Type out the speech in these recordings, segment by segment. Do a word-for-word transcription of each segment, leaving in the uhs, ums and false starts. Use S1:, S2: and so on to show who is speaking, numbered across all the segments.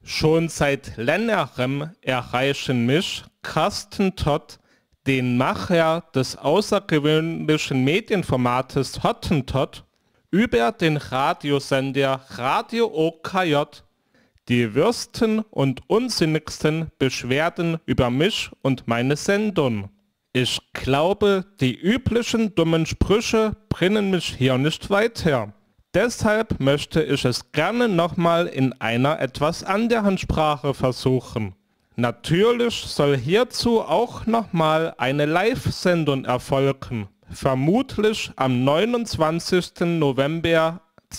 S1: Schon seit längerem erreichen mich, Carsten Todt, den Macher des außergewöhnlichen Medienformates Hottentott, über den Radiosender Radio O K J die wirsten und unsinnigsten Beschwerden über mich und meine Sendung. Ich glaube, die üblichen dummen Sprüche bringen mich hier nicht weiter. Deshalb möchte ich es gerne nochmal in einer etwas anderen Sprache versuchen. Natürlich soll hierzu auch nochmal eine Live-Sendung erfolgen, vermutlich am neunundzwanzigsten November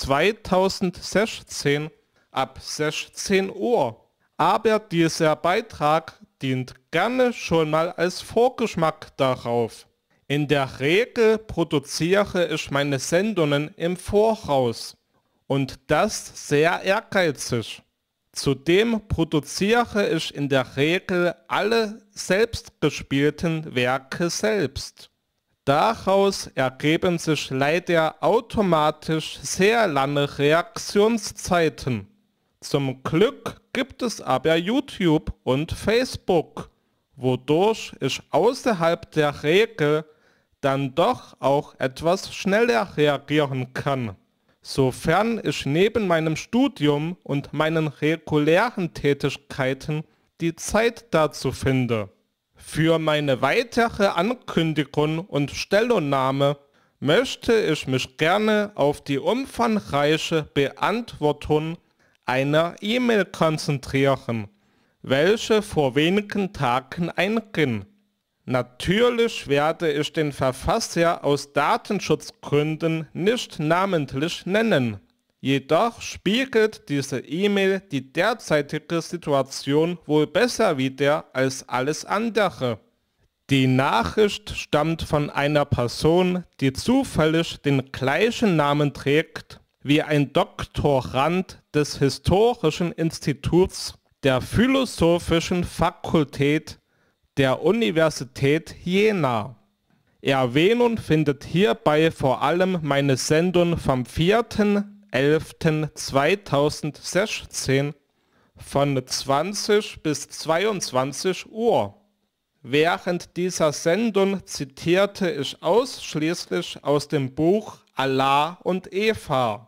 S1: zweitausendsechzehn ab sechzehn Uhr. Aber dieser Beitrag dient gerne schon mal als Vorgeschmack darauf. In der Regel produziere ich meine Sendungen im Voraus und das sehr ehrgeizig. Zudem produziere ich in der Regel alle selbstgespielten Werke selbst. Daraus ergeben sich leider automatisch sehr lange Reaktionszeiten. Zum Glück gibt es aber YouTube und Facebook, wodurch ich außerhalb der Regel dann doch auch etwas schneller reagieren kann, sofern ich neben meinem Studium und meinen regulären Tätigkeiten die Zeit dazu finde. Für meine weitere Ankündigung und Stellungnahme möchte ich mich gerne auf die umfangreiche Beantwortung einer E-Mail konzentrieren, welche vor wenigen Tagen einging. Natürlich werde ich den Verfasser aus Datenschutzgründen nicht namentlich nennen. Jedoch spiegelt diese E-Mail die derzeitige Situation wohl besser wider als alles andere. Die Nachricht stammt von einer Person, die zufällig den gleichen Namen trägt wie ein Doktorand des Historischen Instituts der Philosophischen Fakultät der Universität Jena. Erwähnung findet hierbei vor allem meine Sendung vom vierten elften zweitausendsechzehn von zwanzig bis zweiundzwanzig Uhr. Während dieser Sendung zitierte ich ausschließlich aus dem Buch Allah und Eva,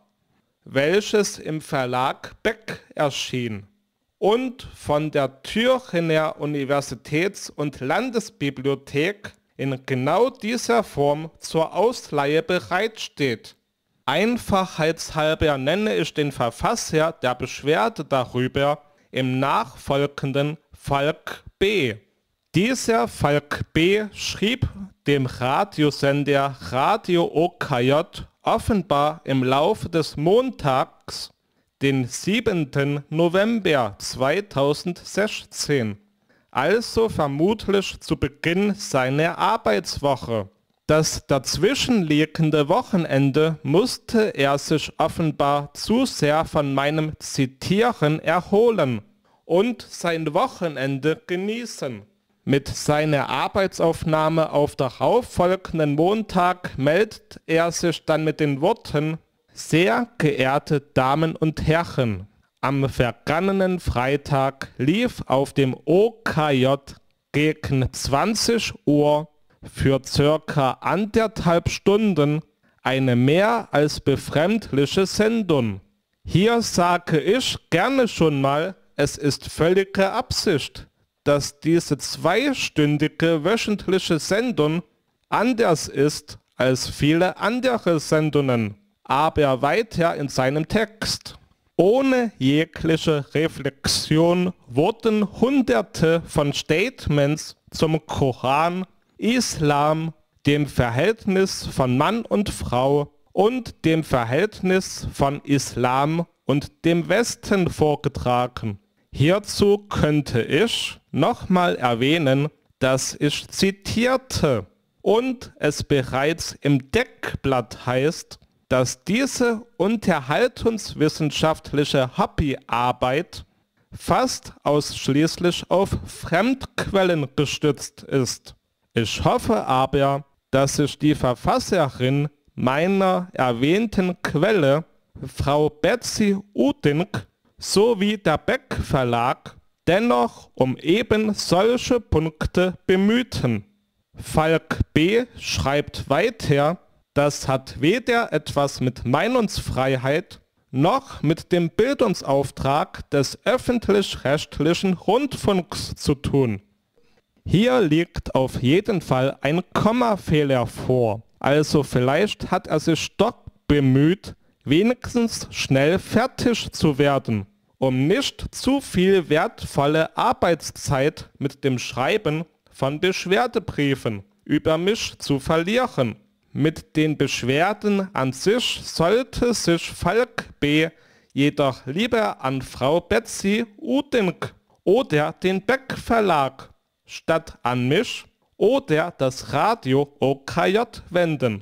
S1: welches im Verlag Beck erschien und von der Thüringer Universitäts- und Landesbibliothek in genau dieser Form zur Ausleihe bereitsteht. Einfachheitshalber nenne ich den Verfasser der Beschwerde darüber im Nachfolgenden Falk B. Dieser Falk B. schrieb dem Radiosender Radio O K J offenbar im Laufe des Montags, den siebten November zweitausendsechzehn, also vermutlich zu Beginn seiner Arbeitswoche. Das dazwischenliegende Wochenende musste er sich offenbar zu sehr von meinem Zitieren erholen und sein Wochenende genießen. Mit seiner Arbeitsaufnahme auf darauffolgenden Montag meldet er sich dann mit den Worten: Sehr geehrte Damen und Herren, am vergangenen Freitag lief auf dem O K J gegen zwanzig Uhr für circa anderthalb Stunden eine mehr als befremdliche Sendung. Hier sage ich gerne schon mal, es ist völlige Absicht, dass diese zweistündige wöchentliche Sendung anders ist als viele andere Sendungen, aber weiter in seinem Text. Ohne jegliche Reflexion wurden hunderte von Statements zum Koran, Islam, dem Verhältnis von Mann und Frau und dem Verhältnis von Islam und dem Westen vorgetragen. Hierzu könnte ich nochmal erwähnen, dass ich zitierte und es bereits im Deckblatt heißt, dass diese unterhaltungswissenschaftliche Hobbyarbeit fast ausschließlich auf Fremdquellen gestützt ist. Ich hoffe aber, dass sich die Verfasserin meiner erwähnten Quelle, Frau Betsy Udink, sowie der Beck Verlag dennoch um eben solche Punkte bemühten. Falk B. schreibt weiter, das hat weder etwas mit Meinungsfreiheit noch mit dem Bildungsauftrag des öffentlich-rechtlichen Rundfunks zu tun. Hier liegt auf jeden Fall ein Kommafehler vor, also vielleicht hat er sich doch bemüht, wenigstens schnell fertig zu werden, um nicht zu viel wertvolle Arbeitszeit mit dem Schreiben von Beschwerdebriefen über mich zu verlieren. Mit den Beschwerden an sich sollte sich Falk B. jedoch lieber an Frau Betsy Udink oder den Beck Verlag statt an mich oder das Radio O K J wenden.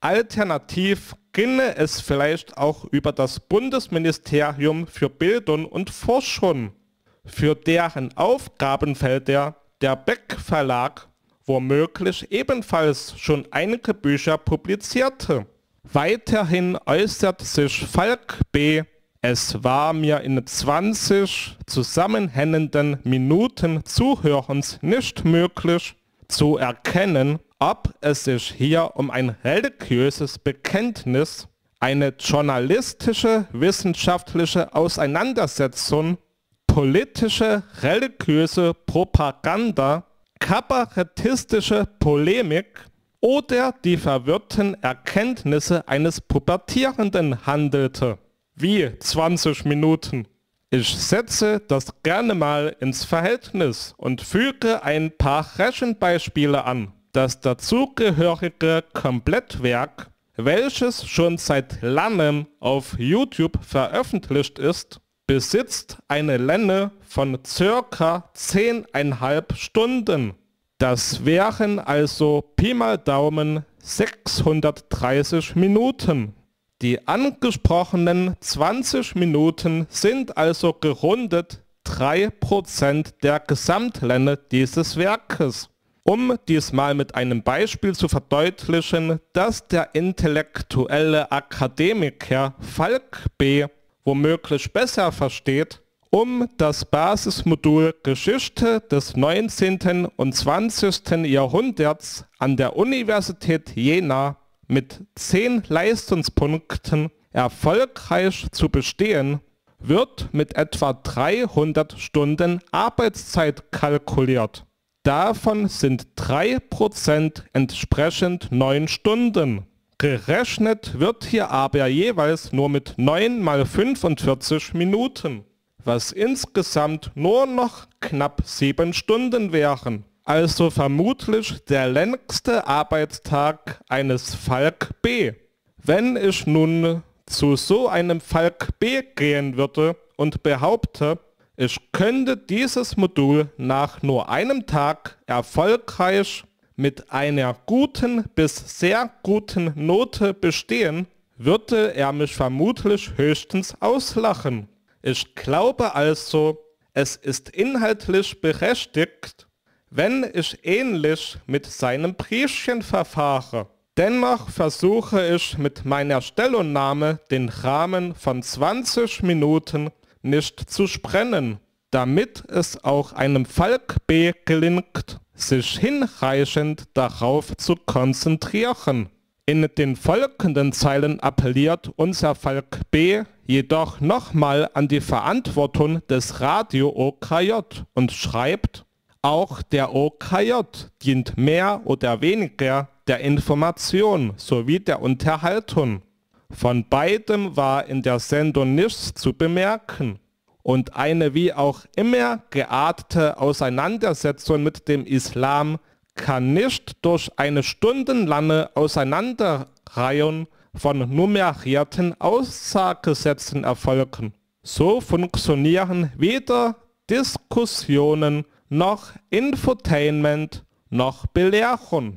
S1: Alternativ ginge es vielleicht auch über das Bundesministerium für Bildung und Forschung, für deren Aufgabenfelder der Beck Verlag womöglich ebenfalls schon einige Bücher publizierte. Weiterhin äußert sich Falk B. Es war mir in zwanzig zusammenhängenden Minuten Zuhörens nicht möglich zu erkennen, ob es sich hier um ein religiöses Bekenntnis, eine journalistische, wissenschaftliche Auseinandersetzung, politische, religiöse Propaganda, kabarettistische Polemik oder die verwirrten Erkenntnisse eines Pubertierenden handelte. Wie zwanzig Minuten? Ich setze das gerne mal ins Verhältnis und füge ein paar Rechenbeispiele an. Das dazugehörige Komplettwerk, welches schon seit langem auf YouTube veröffentlicht ist, besitzt eine Länge von circa zehn Komma fünf Stunden. Das wären also Pi mal Daumen sechshundertdreißig Minuten. Die angesprochenen zwanzig Minuten sind also gerundet drei Prozent der Gesamtlänge dieses Werkes. Um dies mal mit einem Beispiel zu verdeutlichen, dass der intellektuelle Akademiker Falk B. womöglich besser versteht, um das Basismodul Geschichte des neunzehnten und zwanzigsten Jahrhunderts an der Universität Jena mit zehn Leistungspunkten erfolgreich zu bestehen, wird mit etwa dreihundert Stunden Arbeitszeit kalkuliert. Davon sind drei Prozent entsprechend neun Stunden. Gerechnet wird hier aber jeweils nur mit neun mal fünfundvierzig Minuten, was insgesamt nur noch knapp sieben Stunden wären. Also vermutlich der längste Arbeitstag eines Falk B. Wenn ich nun zu so einem Falk B gehen würde und behaupte, ich könnte dieses Modul nach nur einem Tag erfolgreich mit einer guten bis sehr guten Note bestehen, würde er mich vermutlich höchstens auslachen. Ich glaube also, es ist inhaltlich berechtigt, wenn ich ähnlich mit seinem Briefchen verfahre. Dennoch versuche ich mit meiner Stellungnahme den Rahmen von zwanzig Minuten nicht zu sprengen, damit es auch einem Falk B. gelingt, sich hinreichend darauf zu konzentrieren. In den folgenden Zeilen appelliert unser Falk B. jedoch nochmal an die Verantwortung des Radio O K J und schreibt, auch der O K J dient mehr oder weniger der Information sowie der Unterhaltung. Von beidem war in der Sendung nichts zu bemerken. Und eine wie auch immer geartete Auseinandersetzung mit dem Islam kann nicht durch eine stundenlange Auseinanderreihung von nummerierten Aussagesätzen erfolgen. So funktionieren weder Diskussionen noch Infotainment noch Belehrung.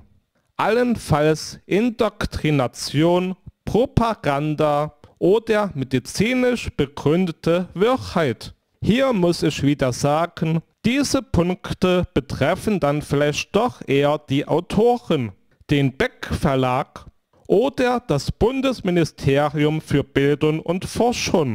S1: Allenfalls Indoktrination, Propaganda oder medizinisch begründete Wirrheit. Hier muss ich wieder sagen, diese Punkte betreffen dann vielleicht doch eher die Autoren, den Beck Verlag oder das Bundesministerium für Bildung und Forschung.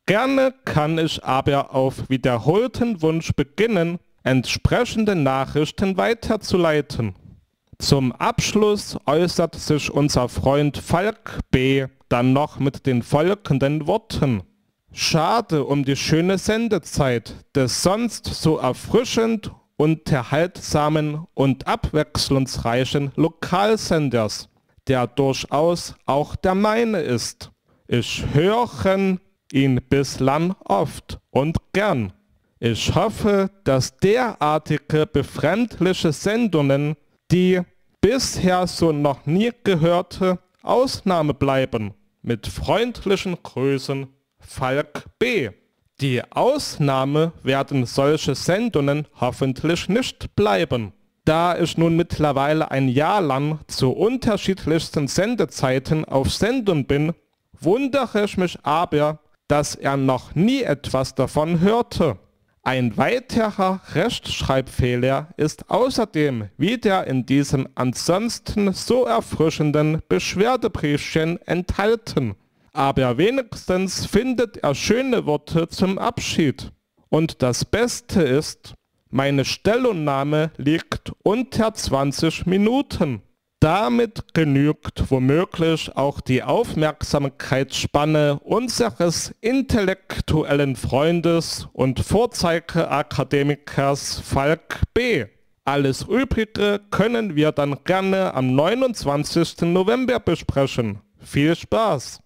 S1: Gerne kann ich aber auf wiederholten Wunsch beginnen, entsprechende Nachrichten weiterzuleiten. Zum Abschluss äußert sich unser Freund Falk B. dann noch mit den folgenden Worten. Schade um die schöne Sendezeit des sonst so erfrischend, unterhaltsamen und abwechslungsreichen Lokalsenders, der durchaus auch der meine ist. Ich höre ihn bislang oft und gern. Ich hoffe, dass derartige befremdliche Sendungen, die bisher so noch nie gehörte, Ausnahme bleiben. Mit freundlichen Grüßen, Falk B. Die Ausnahme werden solche Sendungen hoffentlich nicht bleiben. Da ich nun mittlerweile ein Jahr lang zu unterschiedlichsten Sendezeiten auf Sendung bin, wundere ich mich aber, dass er noch nie etwas davon hörte. Ein weiterer Rechtschreibfehler ist außerdem wieder in diesem ansonsten so erfrischenden Beschwerdebriefchen enthalten. Aber wenigstens findet er schöne Worte zum Abschied. Und das Beste ist, meine Stellungnahme liegt unter zwanzig Minuten. Damit genügt womöglich auch die Aufmerksamkeitsspanne unseres intellektuellen Freundes und Vorzeigeakademikers Falk B. Alles Übrige können wir dann gerne am neunundzwanzigsten November besprechen. Viel Spaß!